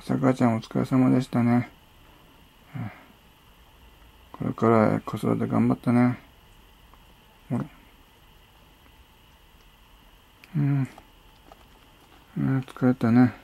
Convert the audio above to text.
さかちゃんお疲れ様でしたね。これから子育て頑張ったね。ほら。疲れたね。